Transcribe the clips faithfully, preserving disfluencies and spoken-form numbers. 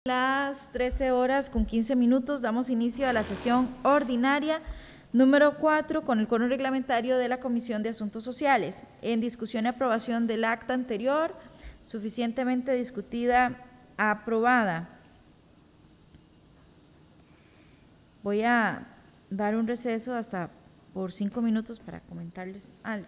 Las trece horas con quince minutos damos inicio a la sesión ordinaria número cuatro con el quórum reglamentario de la Comisión de Asuntos Sociales. En discusión y aprobación del acta anterior, suficientemente discutida, aprobada. Voy a dar un receso hasta por cinco minutos para comentarles algo.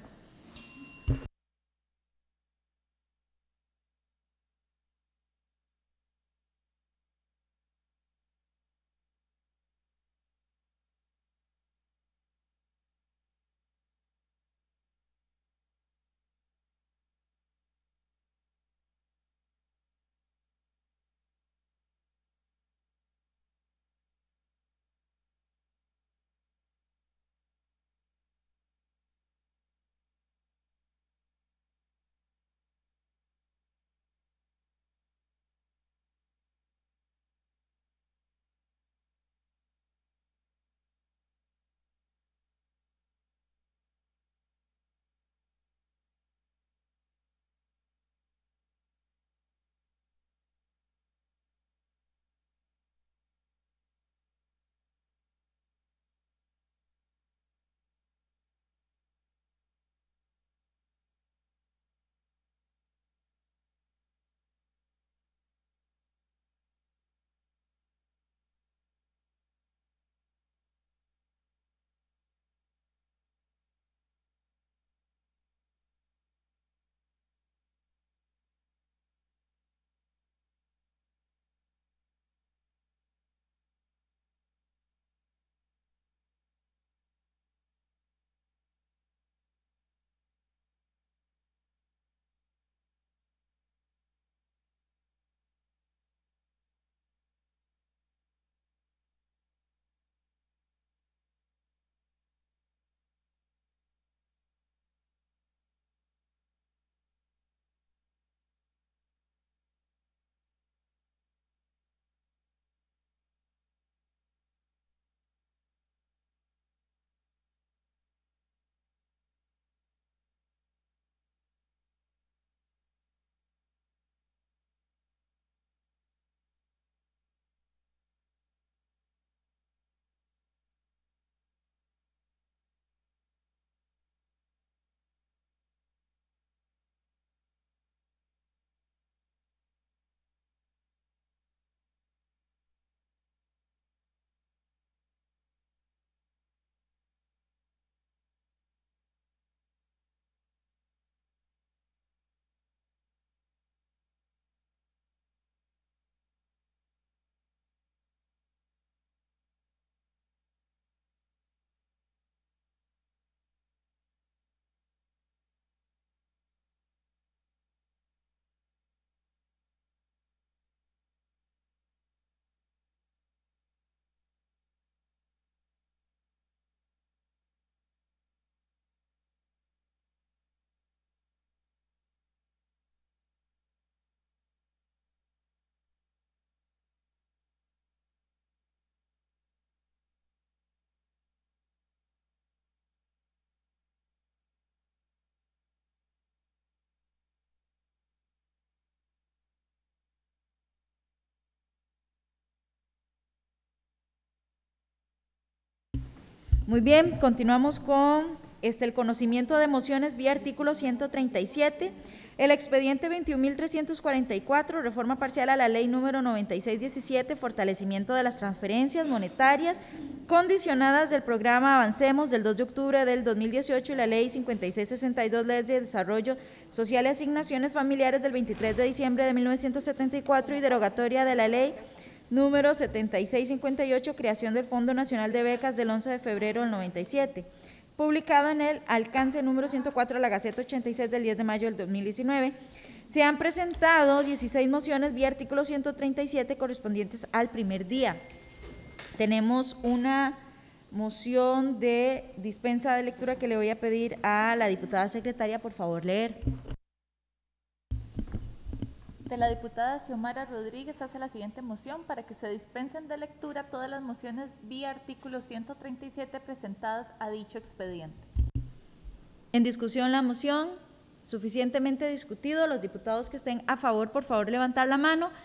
Muy bien, continuamos con este, el conocimiento de mociones vía artículo ciento treinta y siete. El expediente veintiún mil trescientos cuarenta y cuatro, reforma parcial a la ley número noventa y seis diecisiete, fortalecimiento de las transferencias monetarias condicionadas del programa Avancemos del dos de octubre del dos mil dieciocho y la ley cincuenta y seis sesenta y dos, ley de desarrollo social y asignaciones familiares del veintitrés de diciembre de mil novecientos setenta y cuatro y derogatoria de la ley número setenta y seis cincuenta y ocho, creación del Fondo Nacional de Becas del once de febrero del noventa y siete, publicado en el alcance número ciento cuatro de la Gaceta ochenta y seis del diez de mayo del dos mil diecinueve. Se han presentado dieciséis mociones vía artículo ciento treinta y siete correspondientes al primer día. Tenemos una moción de dispensa de lectura que le voy a pedir a la diputada secretaria, por favor, leer. De la diputada Xiomara Rodríguez hace la siguiente moción para que se dispensen de lectura todas las mociones vía artículo ciento treinta y siete presentadas a dicho expediente. En discusión la moción, suficientemente discutido. Los diputados que estén a favor, por favor, levantar la mano.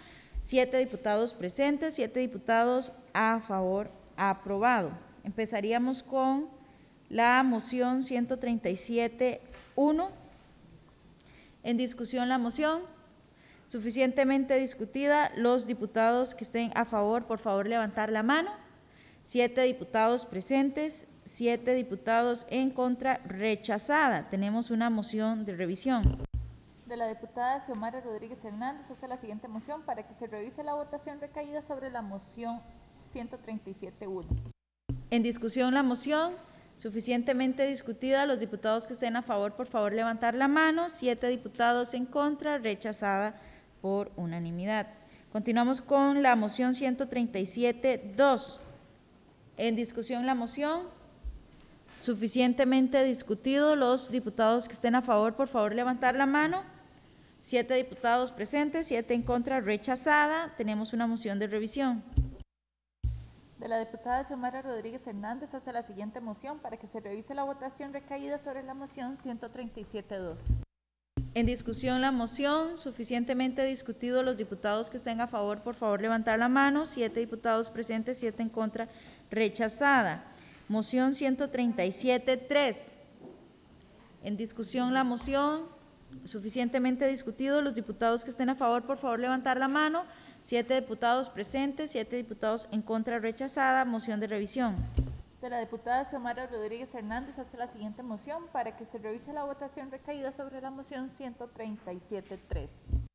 siete diputados presentes, siete diputados a favor, aprobado. Empezaríamos con la moción ciento treinta y siete uno. En discusión la moción. Suficientemente discutida. Los diputados que estén a favor, por favor, levantar la mano. Siete diputados presentes, siete diputados en contra, rechazada. Tenemos una moción de revisión. De la diputada Xiomara Rodríguez Hernández hace la siguiente moción para que se revise la votación recaída sobre la moción ciento treinta y siete uno. En discusión la moción. Suficientemente discutida. Los diputados que estén a favor, por favor, levantar la mano. Siete diputados en contra, rechazada por unanimidad. Continuamos con la moción ciento treinta y siete dos. En discusión la moción. Suficientemente discutido. Los diputados que estén a favor, por favor, levantar la mano. Siete diputados presentes, siete en contra, rechazada. Tenemos una moción de revisión. De la diputada Xiomara Rodríguez Hernández hace la siguiente moción para que se revise la votación recaída sobre la moción ciento treinta y siete dos. En discusión la moción. Suficientemente discutido. Los diputados que estén a favor, por favor, levantar la mano. Siete diputados presentes, siete en contra, rechazada. Moción ciento treinta y siete tres. En discusión la moción. Suficientemente discutido. Los diputados que estén a favor, por favor, levantar la mano. Siete diputados presentes, siete diputados en contra, rechazada. Moción de revisión. De la diputada Xiomara Rodríguez Hernández hace la siguiente moción para que se revise la votación recaída sobre la moción ciento treinta y siete tres.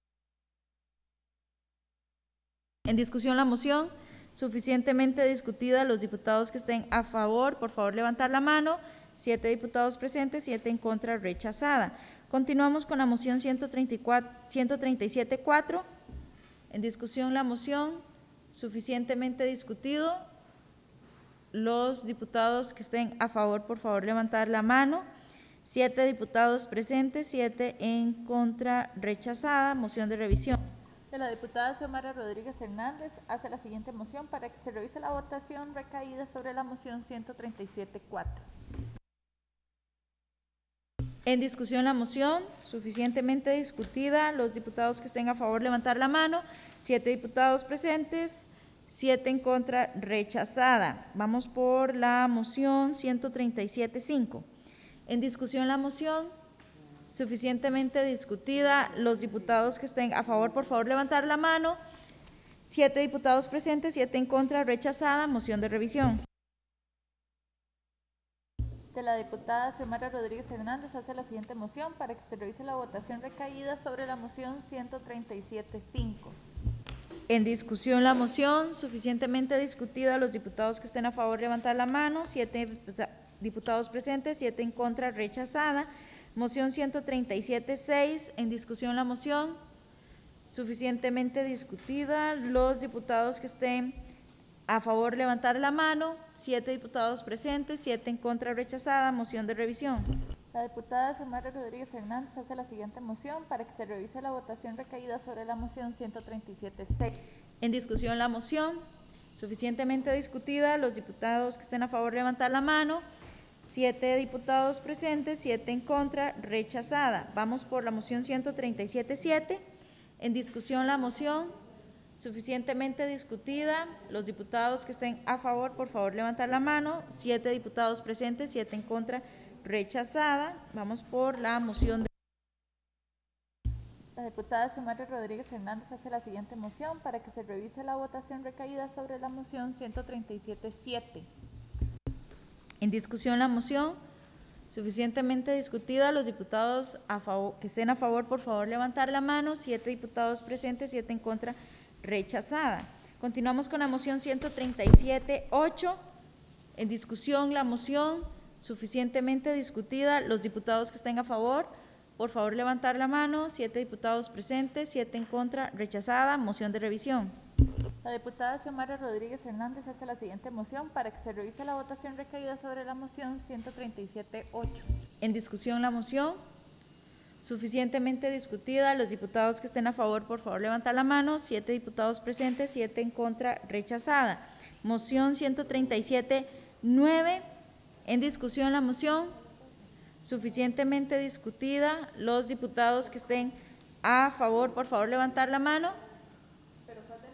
En discusión la moción. Suficientemente discutida. Los diputados que estén a favor, por favor, levantar la mano. Siete diputados presentes, siete en contra, rechazada. Continuamos con la moción ciento treinta y cuatro, ciento treinta y siete cuatro. En discusión la moción. Suficientemente discutido. Los diputados que estén a favor, por favor, levantar la mano. Siete diputados presentes, siete en contra, rechazada. Moción de revisión. De la diputada Xiomara Rodríguez Hernández hace la siguiente moción para que se revise la votación recaída sobre la moción ciento treinta y siete cuatro. En discusión la moción. Suficientemente discutida. Los diputados que estén a favor, levantar la mano. Siete diputados presentes, siete en contra, rechazada. Vamos por la moción ciento treinta y siete cinco. En discusión la moción. Suficientemente discutida. Los diputados que estén a favor, por favor, levantar la mano. Siete diputados presentes, siete en contra, rechazada. Moción de revisión. De la diputada Xiomara Rodríguez Hernández hace la siguiente moción para que se revise la votación recaída sobre la moción ciento treinta y siete cinco. En discusión la moción. Suficientemente discutida. Los diputados que estén a favor, levantar la mano. Siete diputados presentes, siete en contra, rechazada. Moción ciento treinta y siete seis. En discusión la moción. Suficientemente discutida. Los diputados que estén a favor, levantar la mano. Siete diputados presentes, siete en contra, rechazada. Moción de revisión. La diputada Xiomara Rodríguez Hernández hace la siguiente moción para que se revise la votación recaída sobre la moción ciento treinta y siete seis. En discusión la moción. Suficientemente discutida. Los diputados que estén a favor, levantar la mano. Siete diputados presentes, siete en contra, rechazada. Vamos por la moción ciento treinta y siete siete. En discusión la moción. Suficientemente discutida. Los diputados que estén a favor, por favor, levantar la mano. Siete diputados presentes, siete en contra, rechazada. Vamos por la moción de... La diputada Xiomara Rodríguez Hernández hace la siguiente moción para que se revise la votación recaída sobre la moción ciento treinta y siete siete. En discusión la moción. Suficientemente discutida. Los diputados a favor, que estén a favor, por favor, levantar la mano. Siete diputados presentes, siete en contra, rechazada. Continuamos con la moción ciento treinta y siete ocho. En discusión la moción. Suficientemente discutida. Los diputados que estén a favor, por favor, levantar la mano. Siete diputados presentes, siete en contra, rechazada. Moción de revisión. La diputada Xiomara Rodríguez Hernández hace la siguiente moción para que se revise la votación recaída sobre la moción ciento treinta y siete ocho. En discusión la moción. Suficientemente discutida. Los diputados que estén a favor, por favor, levantar la mano. Siete diputados presentes, siete en contra, rechazada. Moción ciento treinta y siete nueve. En discusión la moción. Suficientemente discutida. Los diputados que estén a favor, por favor, levantar la mano.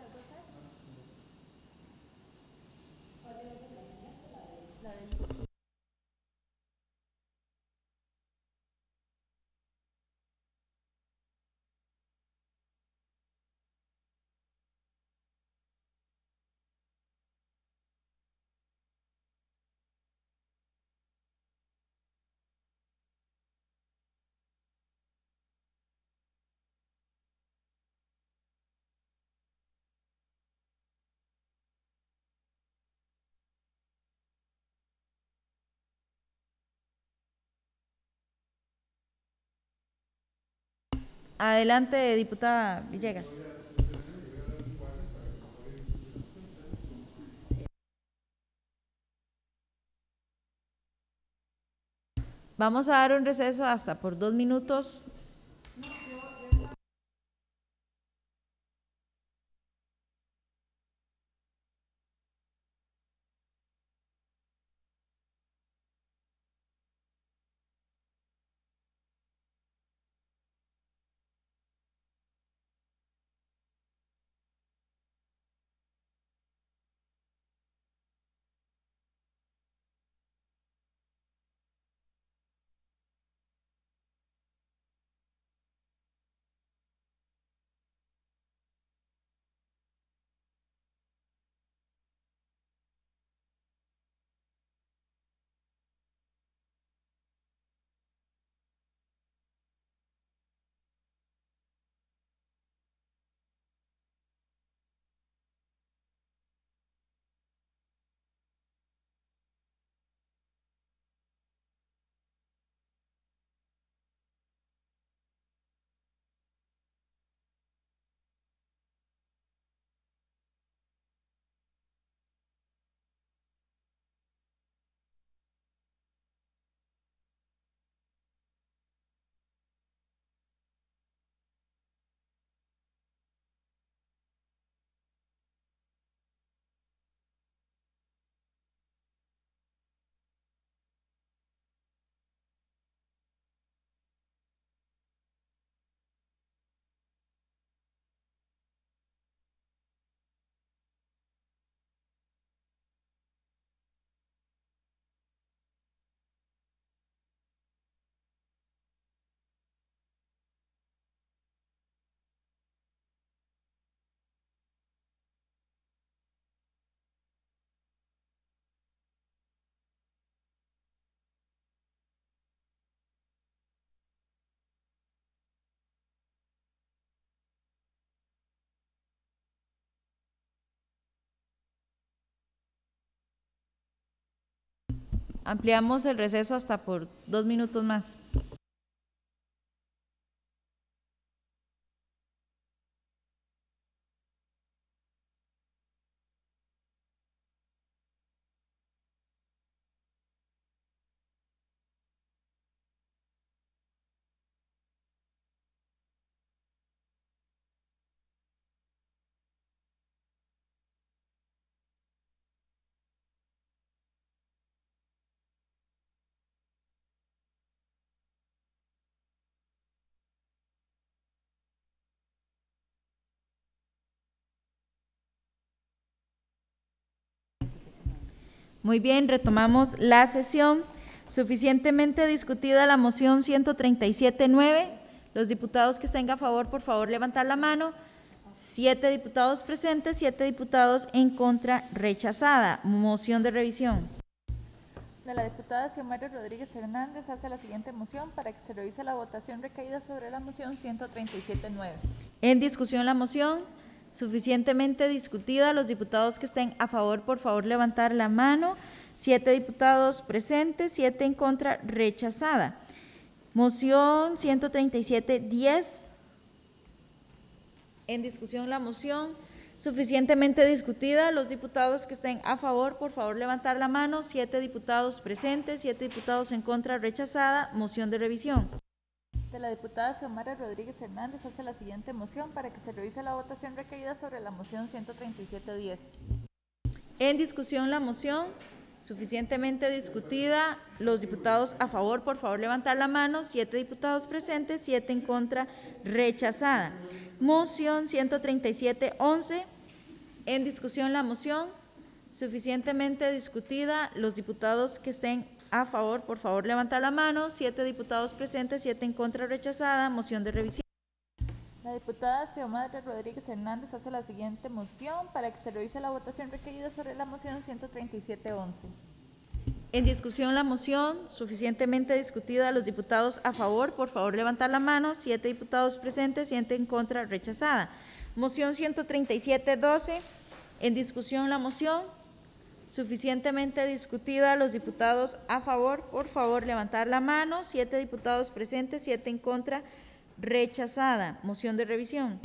Adelante, diputada Villegas. Vamos a dar un receso hasta por dos minutos. Ampliamos el receso hasta por dos minutos más. Muy bien, retomamos la sesión. Suficientemente discutida la moción ciento treinta y siete nueve. Los diputados que estén a favor, por favor, levantar la mano. Siete diputados presentes, siete diputados en contra, rechazada. Moción de revisión. De la diputada Xiomara Rodríguez Hernández hace la siguiente moción para que se revise la votación recaída sobre la moción ciento treinta y siete nueve. En discusión la moción. Suficientemente discutida. Los diputados que estén a favor, por favor, levantar la mano. Siete diputados presentes, siete en contra, rechazada. Moción ciento treinta y siete diez. En discusión la moción. Suficientemente discutida. Los diputados que estén a favor, por favor, levantar la mano. Siete diputados presentes, siete diputados en contra, rechazada. Moción de revisión. De la diputada Xiomara Rodríguez Hernández hace la siguiente moción para que se revise la votación recaída sobre la moción ciento treinta y siete diez. En discusión la moción. Suficientemente discutida. Los diputados a favor, por favor, levantar la mano. Siete diputados presentes, siete en contra, rechazada. Moción ciento treinta y siete once. En discusión la moción. suficientemente discutida. Los diputados que estén a favor, por favor, levantar la mano. Siete diputados presentes, siete en contra, rechazada. Moción de revisión. La diputada Xiomara Rodríguez Hernández hace la siguiente moción para que se revise la votación requerida sobre la moción ciento treinta y siete once. En discusión la moción, suficientemente discutida. Los diputados a favor, por favor, levantar la mano. Siete diputados presentes, siete en contra, rechazada. Moción ciento treinta y siete doce. En discusión la moción, suficientemente discutida. Los diputados a favor, por favor, levantar la mano. Siete diputados presentes, siete en contra, rechazada. Moción de revisión.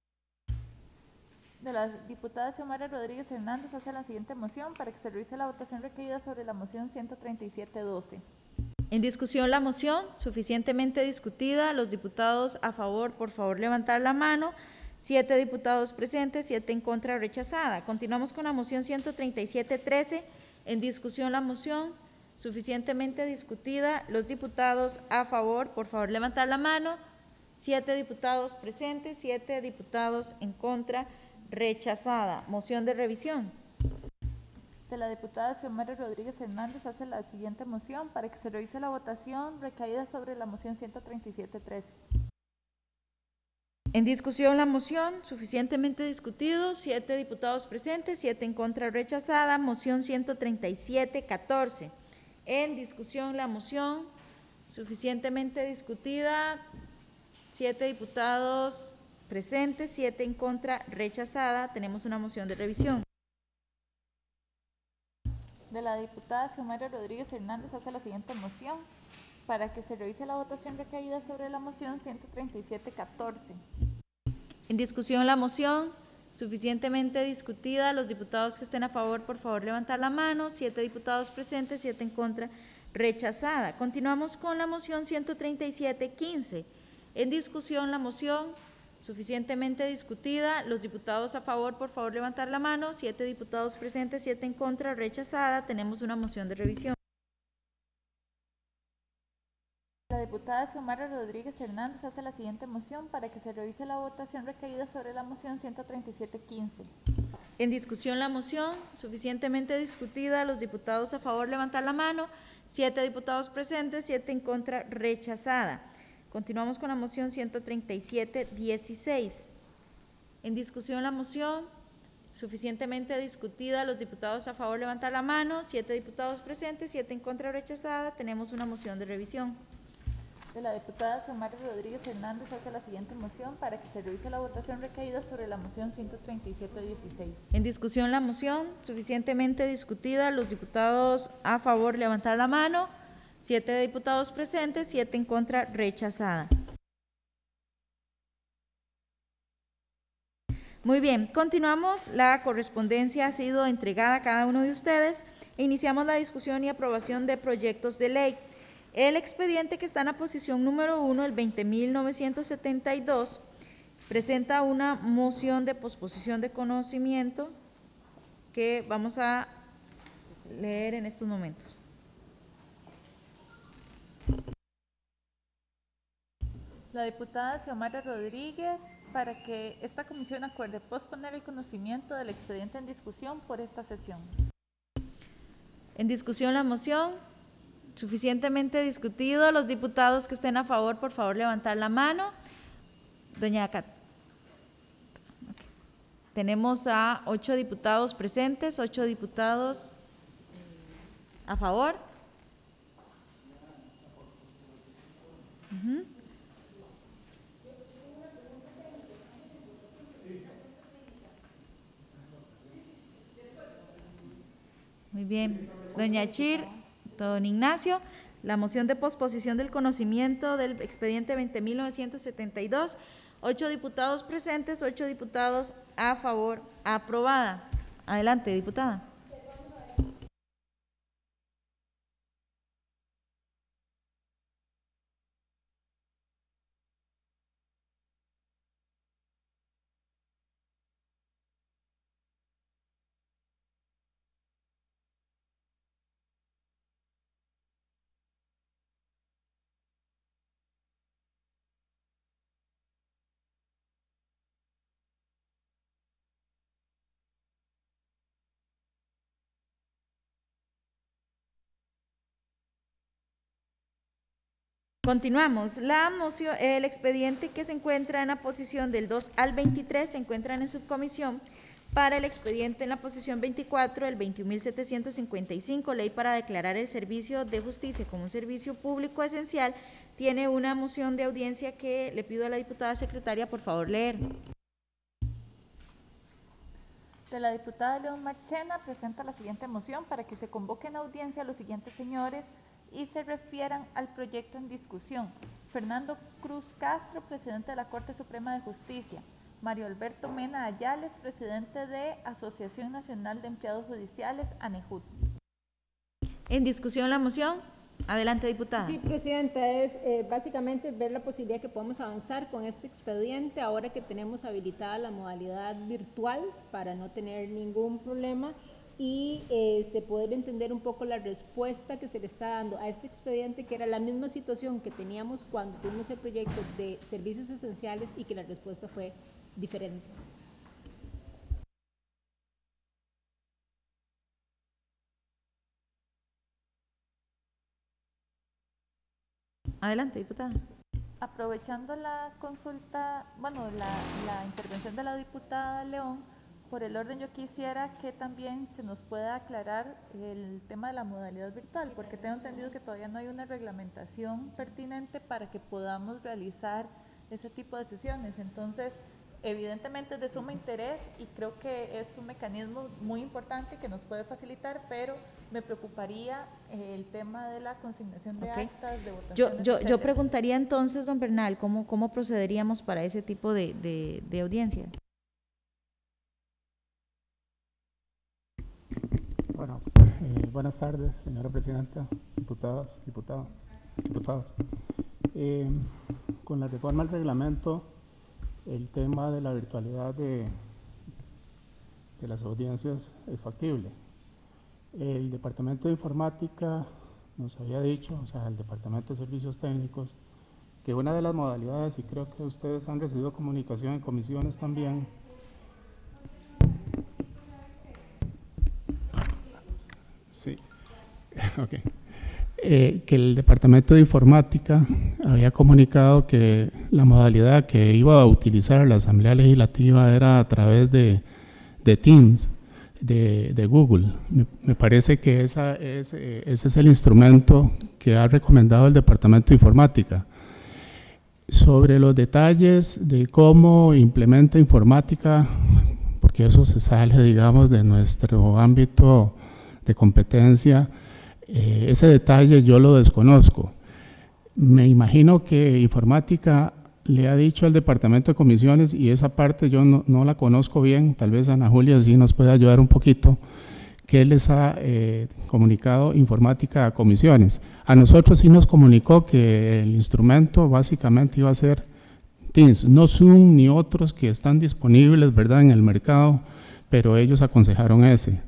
De la diputada Xiomara Rodríguez Hernández hace la siguiente moción para que se revise la votación requerida sobre la moción ciento treinta y siete doce. En discusión la moción, suficientemente discutida. Los diputados a favor, por favor, levantar la mano. Siete diputados presentes, siete en contra, rechazada. Continuamos con la moción ciento treinta y siete trece. En discusión la moción, suficientemente discutida. Los diputados a favor, por favor, levantar la mano. Siete diputados presentes, siete diputados en contra, rechazada. Moción de revisión. De la diputada Xiomara Rodríguez Hernández hace la siguiente moción para que se revise la votación recaída sobre la moción ciento treinta y siete trece. En discusión la moción, suficientemente discutido. Siete diputados presentes, siete en contra, rechazada. Moción ciento treinta y siete catorce. En discusión la moción, suficientemente discutida. Siete diputados presentes, siete en contra, rechazada. Tenemos una moción de revisión. De la diputada Xiomara Rodríguez Hernández hace la siguiente moción para que se revise la votación recaída sobre la moción ciento treinta y siete catorce. En discusión la moción, suficientemente discutida. Los diputados que estén a favor, por favor, levantar la mano. Siete diputados presentes, siete en contra, rechazada. Continuamos con la moción ciento treinta y siete quince. En discusión la moción, suficientemente discutida. Los diputados a favor, por favor, levantar la mano. Siete diputados presentes, siete en contra, rechazada. Tenemos una moción de revisión. La diputada Xiomara Rodríguez Hernández hace la siguiente moción para que se revise la votación recaída sobre la moción ciento treinta y siete quince. En discusión la moción, suficientemente discutida. Los diputados a favor, levantar la mano. Siete diputados presentes, siete en contra, rechazada. Continuamos con la moción ciento treinta y siete dieciséis. En discusión la moción, suficientemente discutida. Los diputados a favor, levantar la mano. Siete diputados presentes, siete en contra, rechazada. Tenemos una moción de revisión. De la diputada Xiomara Rodríguez Hernández hace la siguiente moción para que se revise la votación recaída sobre la moción ciento treinta y siete dieciséis. En discusión la moción, suficientemente discutida. Los diputados a favor, levantar la mano. Siete diputados presentes, siete en contra, rechazada. Muy bien, continuamos. La correspondencia ha sido entregada a cada uno de ustedes e iniciamos la discusión y aprobación de proyectos de ley. El expediente que está en la posición número uno, el veinte mil novecientos setenta y dos, presenta una moción de posposición de conocimiento que vamos a leer en estos momentos. La diputada Xiomara Rodríguez, para que esta comisión acuerde posponer el conocimiento del expediente en discusión por esta sesión. En discusión la moción, suficientemente discutido. Los diputados que estén a favor, por favor, levantar la mano. Doña Cat. Okay. Tenemos a ocho diputados presentes, ocho diputados a favor. Uh-huh. Muy bien. Doña Chir, don Ignacio, la moción de posposición del conocimiento del expediente veinte mil novecientos setenta y dos, ocho diputados presentes, ocho diputados a favor, aprobada. Adelante, diputada. Continuamos. La moción, el expediente que se encuentra en la posición del dos al veintitrés se encuentran en subcomisión. Para el expediente en la posición veinticuatro, el veintiún mil setecientos cincuenta y cinco, ley para declarar el servicio de justicia como un servicio público esencial, tiene una moción de audiencia que le pido a la diputada secretaria, por favor, leer. De la diputada León Marchena, presenta la siguiente moción para que se convoquen a audiencia a los siguientes señores y se refieran al proyecto en discusión. Fernando Cruz Castro, presidente de la Corte Suprema de Justicia. Mario Alberto Mena Ayales, presidente de Asociación Nacional de Empleados Judiciales, ANEJUD. En discusión la moción. Adelante, diputada. Sí, presidenta, es eh, básicamente ver la posibilidad que podamos avanzar con este expediente ahora que tenemos habilitada la modalidad virtual para no tener ningún problema y este, poder entender un poco la respuesta que se le está dando a este expediente, que era la misma situación que teníamos cuando tuvimos el proyecto de servicios esenciales y que la respuesta fue diferente. Adelante, diputada. Aprovechando la consulta, bueno, la, la intervención de la diputada León, por el orden yo quisiera que también se nos pueda aclarar el tema de la modalidad virtual, porque tengo entendido que todavía no hay una reglamentación pertinente para que podamos realizar ese tipo de sesiones. Entonces, evidentemente es de suma interés y creo que es un mecanismo muy importante que nos puede facilitar, pero me preocuparía el tema de la consignación de Okay. actas, de votaciones, Yo, yo, etcétera. yo preguntaría entonces, don Bernal, ¿cómo, cómo procederíamos para ese tipo de, de, de audiencia? Bueno, eh, buenas tardes, señora presidenta, diputadas, diputados, diputados. Eh, con la reforma al reglamento, el tema de la virtualidad de, de las audiencias es factible. El Departamento de Informática nos había dicho, o sea, el Departamento de Servicios Técnicos, que una de las modalidades, y creo que ustedes han recibido comunicación en comisiones también, sí, ok, eh, que el Departamento de Informática había comunicado que la modalidad que iba a utilizar la Asamblea Legislativa era a través de, de Teams, de, de Google. Me, me parece que esa es, eh, ese es el instrumento que ha recomendado el Departamento de Informática. Sobre los detalles de cómo implementa informática, porque eso se sale, digamos, de nuestro ámbito de competencia, eh, ese detalle yo lo desconozco. Me imagino que informática le ha dicho al Departamento de Comisiones, y esa parte yo no, no la conozco bien, tal vez Ana Julia sí nos puede ayudar un poquito, que les ha eh, comunicado informática a comisiones. A nosotros sí nos comunicó que el instrumento básicamente iba a ser Teams, no Zoom ni otros que están disponibles, ¿verdad?, en el mercado, pero ellos aconsejaron ese.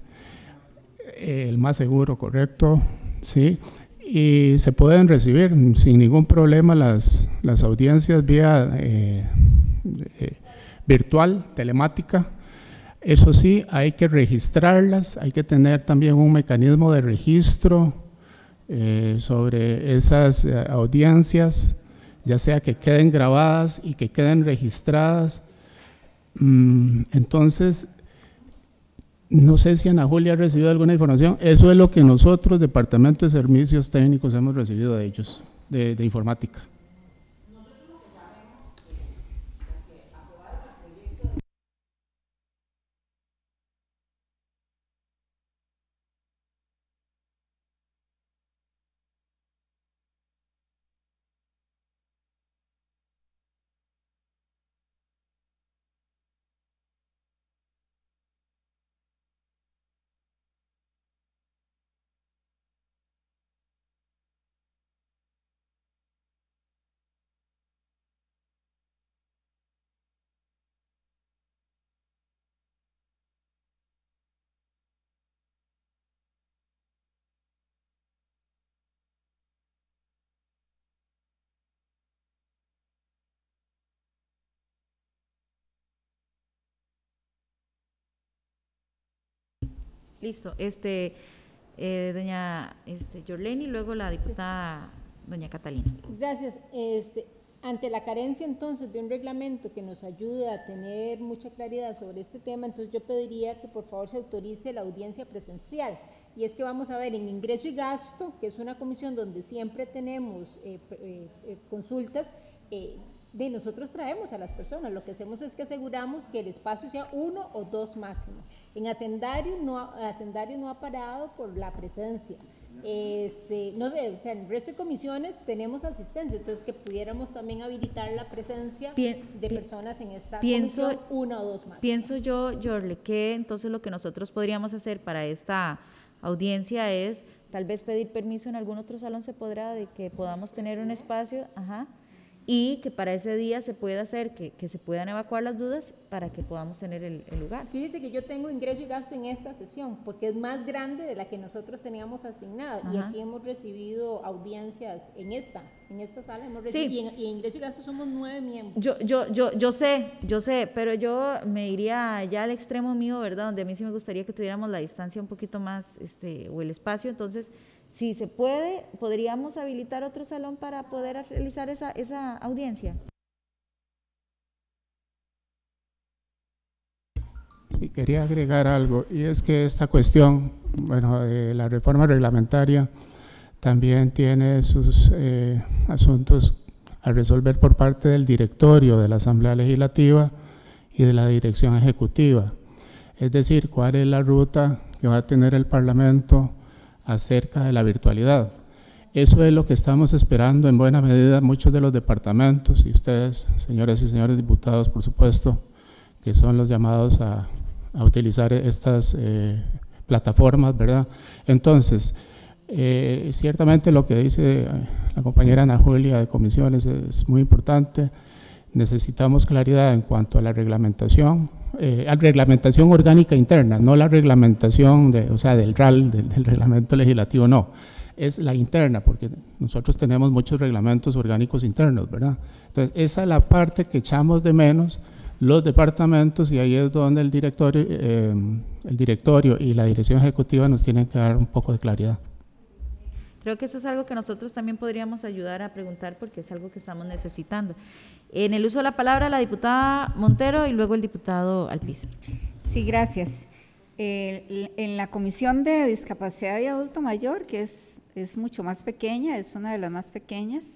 El más seguro, correcto, sí, y se pueden recibir sin ningún problema las, las audiencias vía eh, eh, virtual, telemática. Eso sí, hay que registrarlas, hay que tener también un mecanismo de registro eh, sobre esas eh, audiencias, ya sea que queden grabadas y que queden registradas. Mm, entonces, no sé si Ana Julia ha recibido alguna información. Eso es lo que nosotros, Departamento de Servicios Técnicos, hemos recibido de ellos, de, de informática. Listo. Este, eh, doña este, Yorleni, luego la diputada doña Catalina. Gracias. Este, ante la carencia entonces de un reglamento que nos ayude a tener mucha claridad sobre este tema, entonces yo pediría que por favor se autorice la audiencia presencial. Y es que vamos a ver en ingreso y gasto, que es una comisión donde siempre tenemos eh, eh, eh, consultas, eh, de nosotros traemos a las personas, lo que hacemos es que aseguramos que el espacio sea uno o dos máximo. En Hacendario no, Hacendario no ha parado por la presencia. Este, no sé, o sea, en el resto de comisiones tenemos asistencia, entonces que pudiéramos también habilitar la presencia Pien, de personas en esta pienso, comisión, una o dos máximo. Pienso yo, Yorle, que entonces lo que nosotros podríamos hacer para esta audiencia es tal vez pedir permiso en algún otro salón, se podrá, de que podamos tener un espacio, ajá, y que para ese día se pueda hacer, que, que se puedan evacuar las dudas para que podamos tener el, el lugar. Fíjese que yo tengo ingreso y gasto en esta sesión, porque es más grande de la que nosotros teníamos asignada, y aquí hemos recibido audiencias en esta, en esta sala, hemos recibido, sí. y, en, y en ingreso y gasto somos nueve miembros. Yo, yo, yo, yo sé, yo sé, pero yo me iría ya al extremo mío, ¿verdad?, donde a mí sí me gustaría que tuviéramos la distancia un poquito más, este, o el espacio, entonces, si se puede, ¿podríamos habilitar otro salón para poder realizar esa, esa audiencia? Sí, quería agregar algo, y es que esta cuestión, bueno, de la reforma reglamentaria también tiene sus eh, asuntos a resolver por parte del directorio de la Asamblea Legislativa y de la Dirección Ejecutiva. Es decir, cuál es la ruta que va a tener el Parlamento acerca de la virtualidad. Eso es lo que estamos esperando en buena medida muchos de los departamentos, y ustedes, señoras y señores diputados, por supuesto, que son los llamados a, a utilizar estas eh, plataformas, ¿verdad? Entonces, eh, ciertamente lo que dice la compañera Ana Julia de comisiones es muy importante. Necesitamos claridad en cuanto a la reglamentación, eh, a reglamentación orgánica interna, no la reglamentación de, o sea, del R A L, del, del reglamento legislativo, no, es la interna, porque nosotros tenemos muchos reglamentos orgánicos internos, ¿verdad? Entonces, esa es la parte que echamos de menos los departamentos, y ahí es donde el directorio, eh, el directorio y la dirección ejecutiva nos tienen que dar un poco de claridad. Creo que eso es algo que nosotros también podríamos ayudar a preguntar, porque es algo que estamos necesitando. En el uso de la palabra, la diputada Montero y luego el diputado Alpizar. Sí, gracias. Eh, en la Comisión de Discapacidad y Adulto Mayor, que es, es mucho más pequeña, es una de las más pequeñas,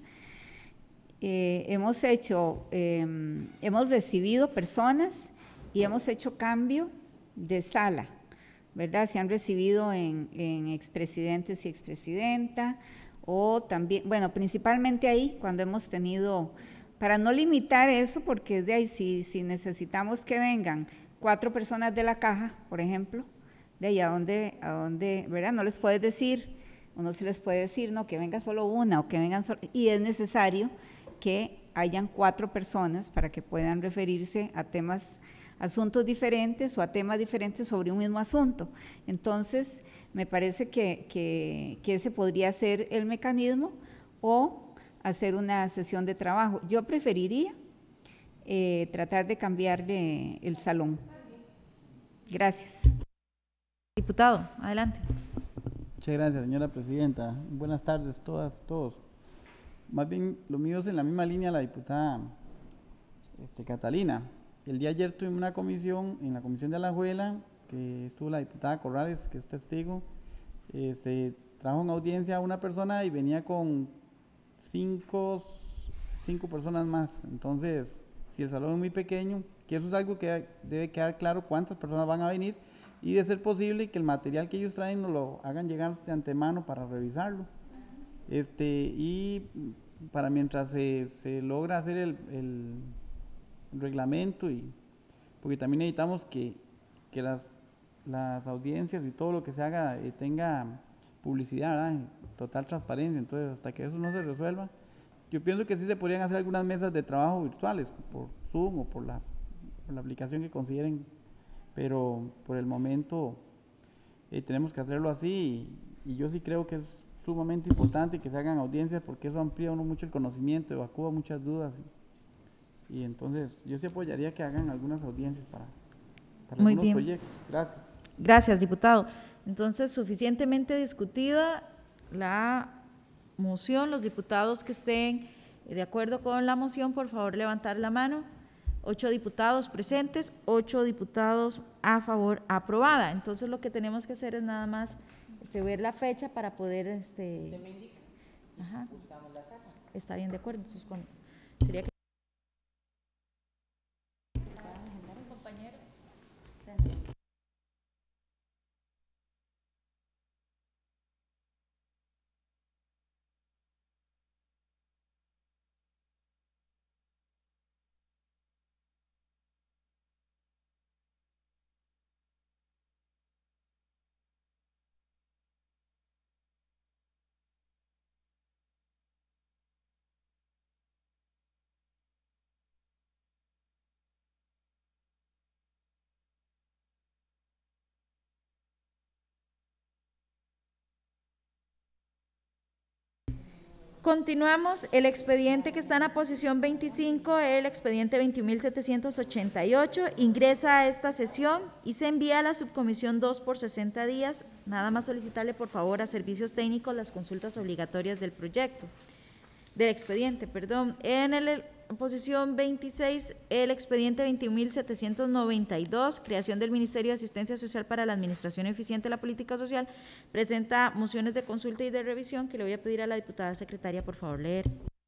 eh, hemos hecho, eh, hemos recibido personas y hemos hecho cambio de sala, ¿verdad? Se han recibido en, en expresidentes y expresidenta, o también, bueno, principalmente ahí, cuando hemos tenido, para no limitar eso, porque de ahí, si, si necesitamos que vengan cuatro personas de la caja, por ejemplo, de ahí a donde, a donde, ¿verdad? No les puedes decir, o no se les puede decir, no, que venga solo una, o que vengan solo, y es necesario que hayan cuatro personas para que puedan referirse a temas, asuntos diferentes o a temas diferentes sobre un mismo asunto. Entonces, me parece que, que, que ese podría ser el mecanismo, o hacer una sesión de trabajo. Yo preferiría eh, tratar de cambiarle el salón. Gracias. Diputado, adelante. Muchas gracias, señora presidenta. Buenas tardes todas, todos. Más bien, lo mío es en la misma línea de la diputada este, Catalina. El día de ayer tuvimos una comisión, en la comisión de Alajuela, que estuvo la diputada Corrales, que es testigo. Eh, se trajo en audiencia a una persona y venía con cinco, cinco personas más. Entonces, si el salón es muy pequeño, que eso es algo que debe quedar claro cuántas personas van a venir, y de ser posible que el material que ellos traen nos lo hagan llegar de antemano para revisarlo. Este, y para mientras se, se logra hacer el, el reglamento, y porque también necesitamos que, que las, las audiencias y todo lo que se haga eh, tenga publicidad, ¿verdad? Total transparencia. Entonces, hasta que eso no se resuelva, yo pienso que sí se podrían hacer algunas mesas de trabajo virtuales por Zoom o por la, por la aplicación que consideren, pero por el momento eh, tenemos que hacerlo así, y, y yo sí creo que es sumamente importante que se hagan audiencias, porque eso amplía uno mucho el conocimiento, evacúa muchas dudas, y, y entonces yo sí apoyaría que hagan algunas audiencias para, para Muy algunos bien. proyectos. Gracias. Gracias, diputado. Entonces, suficientemente discutida la moción. Los diputados que estén de acuerdo con la moción, por favor, levantar la mano. Ocho diputados presentes, ocho diputados a favor, aprobada. Entonces, lo que tenemos que hacer es nada más este, ver la fecha para poder… Este, ¿Se me indica? Ajá. Buscamos la sala. Está bien, de acuerdo. Entonces, con, sería que… compañeros. Continuamos, el expediente que está en la posición veinticinco, el expediente veintiún mil setecientos ochenta y ocho, ingresa a esta sesión y se envía a la subcomisión dos por sesenta días. Nada más solicitarle por favor a servicios técnicos las consultas obligatorias del proyecto, del expediente, perdón. En la posición veintiséis, el expediente veintiún mil setecientos noventa y dos, creación del Ministerio de Asistencia Social para la Administración Eficiente de la Política Social, presenta mociones de consulta y de revisión que le voy a pedir a la diputada secretaria, por favor, leer.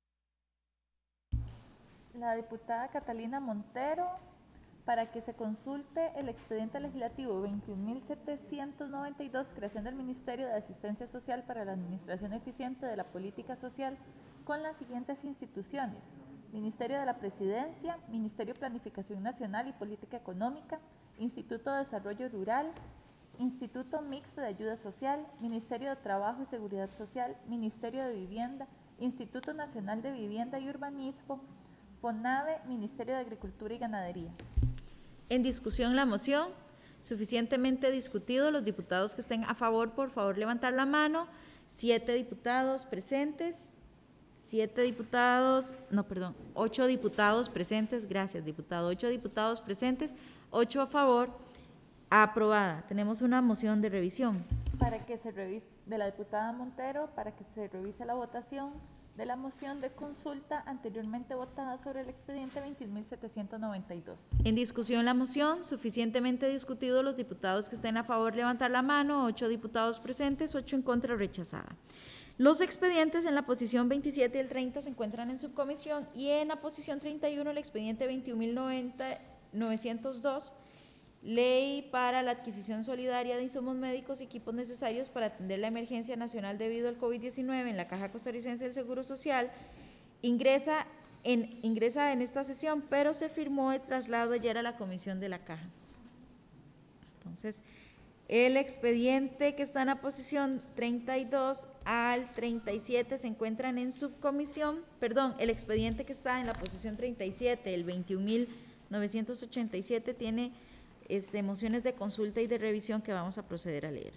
La diputada Catalina Montero, para que se consulte el expediente legislativo veintiún mil setecientos noventa y dos, creación del Ministerio de Asistencia Social para la Administración Eficiente de la Política Social, con las siguientes instituciones: Ministerio de la Presidencia, Ministerio de Planificación Nacional y Política Económica, Instituto de Desarrollo Rural, Instituto Mixto de Ayuda Social, Ministerio de Trabajo y Seguridad Social, Ministerio de Vivienda, Instituto Nacional de Vivienda y Urbanismo, FONAVE, Ministerio de Agricultura y Ganadería. En discusión la moción, suficientemente discutido. Los diputados que estén a favor, por favor, levantar la mano. Siete diputados presentes. Siete diputados, no, perdón, ocho diputados presentes, gracias diputado, ocho diputados presentes, ocho a favor, aprobada. Tenemos una moción de revisión. Para que se revise, de la diputada Montero, para que se revise la votación de la moción de consulta anteriormente votada sobre el expediente veintiún mil setecientos noventa y dos. En discusión la moción, suficientemente discutido. Los diputados que estén a favor, levantar la mano, ocho diputados presentes, ocho en contra, rechazada. Los expedientes en la posición veintisiete y el treinta se encuentran en subcomisión y en la posición treinta y uno el expediente veintiún mil novecientos dos, ley para la adquisición solidaria de insumos médicos y equipos necesarios para atender la emergencia nacional debido al COVID diecinueve en la Caja Costarricense del Seguro Social, ingresa en, ingresa en esta sesión, pero se firmó el traslado ayer a la comisión de la Caja. Entonces, el expediente que está en la posición treinta y dos al treinta y siete se encuentran en subcomisión, perdón, el expediente que está en la posición treinta y siete, el veintiún mil novecientos ochenta y siete, tiene este, mociones de consulta y de revisión que vamos a proceder a leer.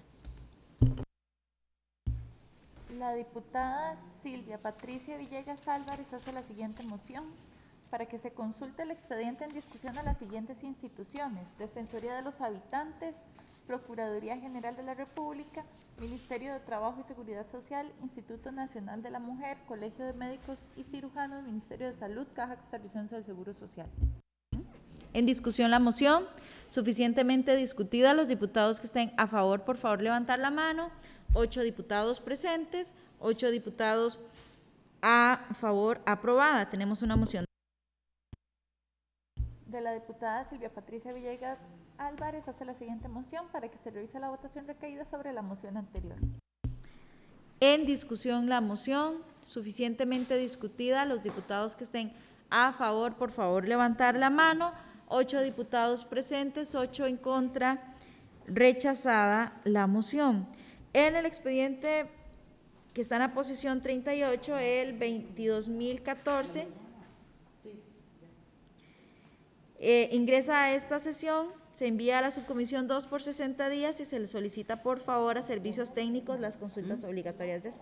La diputada Silvia Patricia Villegas Álvarez hace la siguiente moción: para que se consulte el expediente en discusión a las siguientes instituciones: Defensoría de los Habitantes, Procuraduría General de la República, Ministerio de Trabajo y Seguridad Social, Instituto Nacional de la Mujer, Colegio de Médicos y Cirujanos, Ministerio de Salud, Caja Costarricense del Seguro Social. En discusión la moción, suficientemente discutida. Los diputados que estén a favor, por favor, levantar la mano. Ocho diputados presentes, ocho diputados a favor, aprobada. Tenemos una moción. De la diputada Silvia Patricia Villegas Álvarez hace la siguiente moción: para que se revise la votación recaída sobre la moción anterior. En discusión la moción, suficientemente discutida. Los diputados que estén a favor, por favor, levantar la mano. Ocho diputados presentes, ocho en contra, rechazada la moción. En el expediente que está en la posición treinta y ocho, el veintidós mil catorce, eh, ingresa a esta sesión, se envía a la subcomisión dos por sesenta días y se le solicita por favor a servicios técnicos las consultas obligatorias de esta.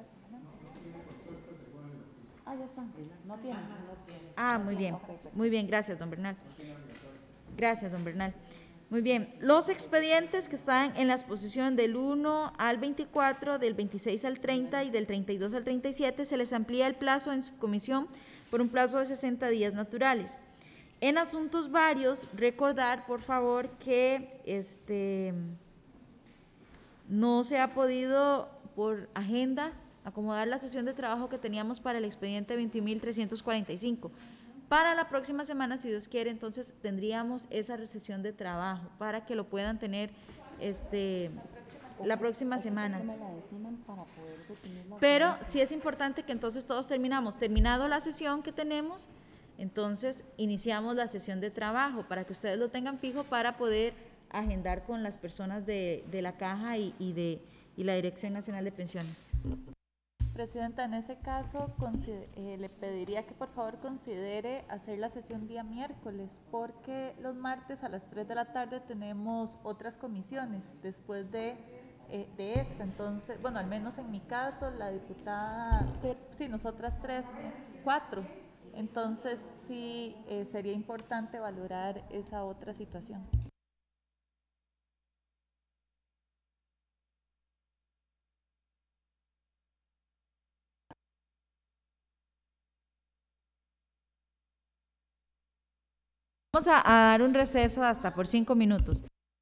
Ah, ya están. No tienen. Ah, muy bien. Muy bien, gracias, don Bernal. Gracias, don Bernal. Muy bien, los expedientes que están en la exposición del uno al veinticuatro, del veintiséis al treinta y del treinta y dos al treinta y siete, se les amplía el plazo en subcomisión por un plazo de sesenta días naturales. En asuntos varios, recordar por favor que este, no se ha podido por agenda acomodar la sesión de trabajo que teníamos para el expediente veintiún mil trescientos cuarenta y cinco. Para la próxima semana, si Dios quiere, entonces tendríamos esa sesión de trabajo para que lo puedan tener este, la próxima semana. Pero sí es importante que entonces todos terminamos. Terminado la sesión que tenemos, entonces iniciamos la sesión de trabajo para que ustedes lo tengan fijo para poder agendar con las personas de, de la Caja y, y, de, y la Dirección Nacional de Pensiones. Presidenta, en ese caso eh, le pediría que por favor considere hacer la sesión día miércoles, porque los martes a las tres de la tarde tenemos otras comisiones después de, eh, de esta. Entonces, bueno, al menos en mi caso, la diputada, sí, nosotras tres, eh, cuatro. Entonces, sí, eh, sería importante valorar esa otra situación. Vamos a, a dar un receso hasta por cinco minutos.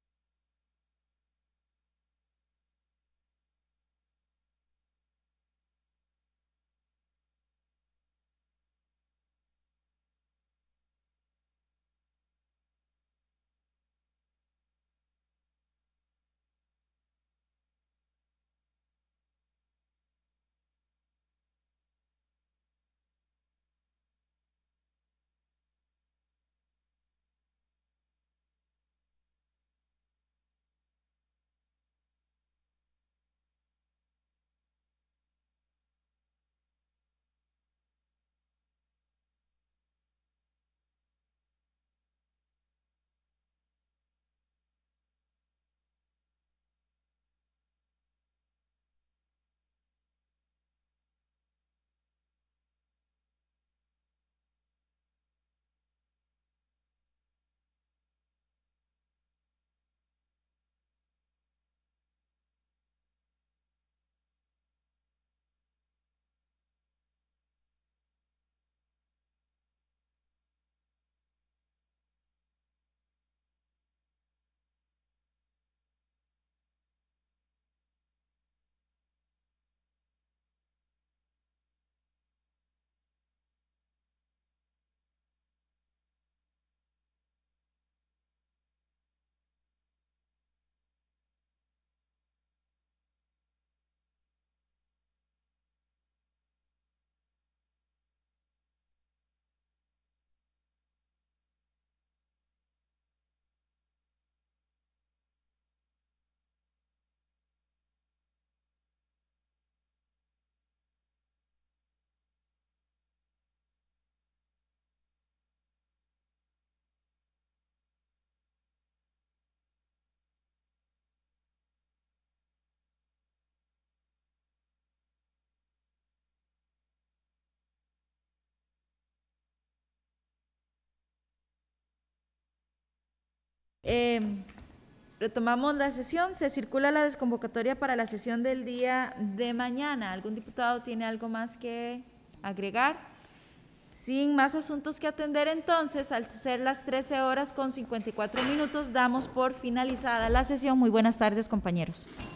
Eh, retomamos la sesión, se circula la desconvocatoria para la sesión del día de mañana. ¿Algún diputado tiene algo más que agregar? Sin más asuntos que atender, entonces, al ser las trece horas con cincuenta y cuatro minutos, damos por finalizada la sesión. Muy buenas tardes, compañeros.